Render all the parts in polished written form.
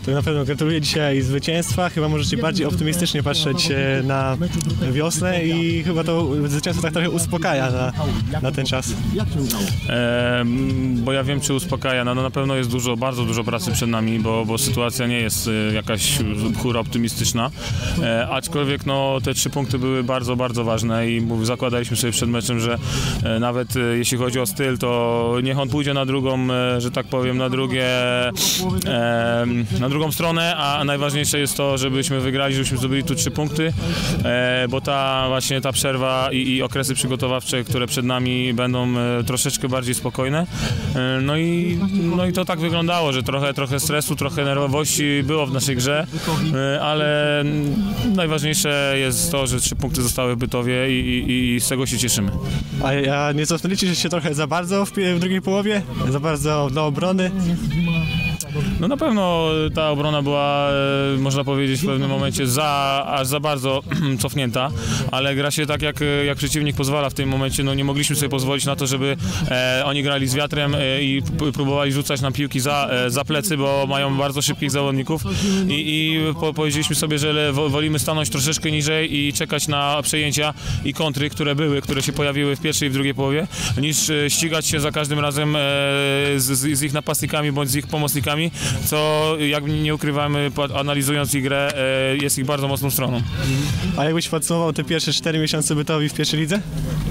To na pewno gratuluję dzisiaj zwycięstwa. Chyba możecie bardziej optymistycznie patrzeć na wiosnę i chyba to zwycięstwo tak trochę uspokaja na ten czas. Bo ja wiem, czy uspokaja. No na pewno jest bardzo dużo pracy przed nami, bo sytuacja nie jest jakaś hura optymistyczna. Aczkolwiek no, te 3 punkty były bardzo ważne i zakładaliśmy sobie przed meczem, że nawet jeśli chodzi o styl, to niech on pójdzie na drugą, że tak powiem, na drugą stronę, a najważniejsze jest to, żebyśmy wygrali, żebyśmy zdobyli tu 3 punkty, bo właśnie ta przerwa i okresy przygotowawcze, które przed nami będą troszeczkę bardziej spokojne. No i to tak wyglądało, że trochę stresu, trochę nerwowości było w naszej grze, ale najważniejsze jest to, że 3 punkty zostały w Bytowie i z tego się cieszymy. A nie cofnęliście się trochę za bardzo w drugiej połowie? Za bardzo do obrony? No na pewno ta obrona była, można powiedzieć, w pewnym momencie aż za bardzo cofnięta, ale gra się tak, jak przeciwnik pozwala w tym momencie. No nie mogliśmy sobie pozwolić na to, żeby oni grali z wiatrem i próbowali rzucać nam piłki za plecy, bo mają bardzo szybkich zawodników i powiedzieliśmy sobie, że wolimy stanąć troszeczkę niżej i czekać na przejęcia i kontry, które się pojawiły w pierwszej i w drugiej połowie, niż ścigać się za każdym razem z ich napastnikami bądź z ich pomocnikami, co, jak nie ukrywamy, analizując ich grę, jest ich bardzo mocną stroną. A jakbyś podsumował te pierwsze 4 miesiące Bytowi w pierwszej lidze?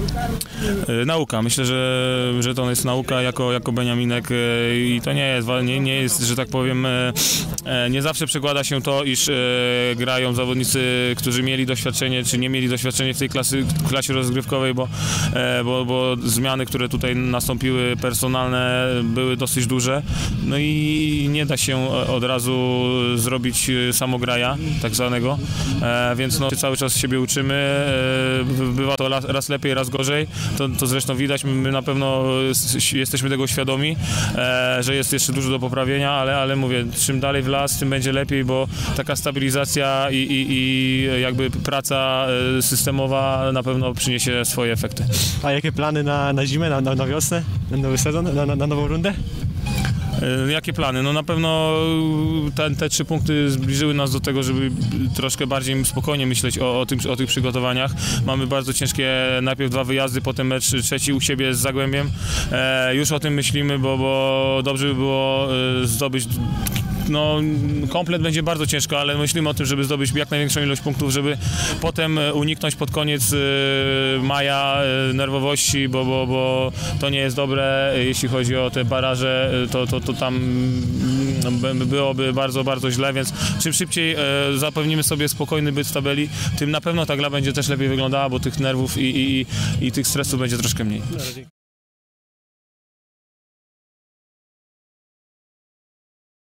Nauka. Myślę, że to jest nauka jako Beniaminek i to nie jest, że tak powiem, nie zawsze przekłada się to, iż grają zawodnicy, którzy mieli doświadczenie, czy nie mieli doświadczenia w tej klasie rozgrywkowej, bo zmiany, które tutaj nastąpiły personalne, były dosyć duże. No i nie da się od razu zrobić samograja, tak zwanego, więc no, cały czas siebie uczymy, bywa to raz lepiej, raz gorzej, to zresztą widać, my na pewno jesteśmy tego świadomi, że jest jeszcze dużo do poprawienia, ale mówię, czym dalej w las, tym będzie lepiej, bo taka stabilizacja i jakby praca systemowa na pewno przyniesie swoje efekty. A jakie plany na zimę, na wiosnę, na nowy sezon, na nową rundę? Jakie plany? No na pewno te 3 punkty zbliżyły nas do tego, żeby troszkę bardziej spokojnie myśleć o tych przygotowaniach. Mamy bardzo ciężkie, najpierw 2 wyjazdy, potem mecz 3 u siebie z Zagłębiem. Już o tym myślimy, bo dobrze by było zdobyć. No, komplet będzie bardzo ciężko, ale myślimy o tym, żeby zdobyć jak największą ilość punktów, żeby potem uniknąć pod koniec maja nerwowości, bo to nie jest dobre, jeśli chodzi o te baraże, to tam byłoby bardzo źle, więc czym szybciej zapewnimy sobie spokojny byt w tabeli, tym na pewno ta gra będzie też lepiej wyglądała, bo tych nerwów i tych stresów będzie troszkę mniej.